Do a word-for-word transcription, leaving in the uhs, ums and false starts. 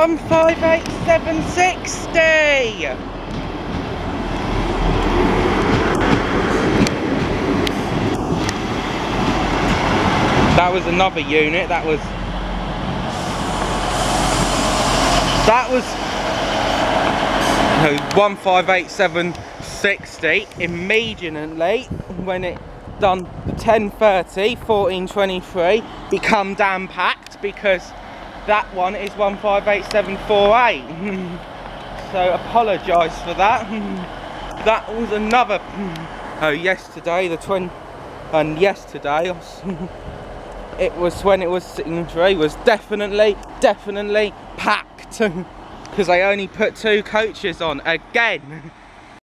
one five eight seven sixty. That was another unit. That was that was no, one five eight seven sixty immediately when it done the ten thirty fourteen twenty-three become damn packed, because that one is one five eight seven four eight. So apologise for that. That was another oh yesterday the twenty and yesterday it was when it was sitting three was definitely definitely packed because I only put two coaches on again.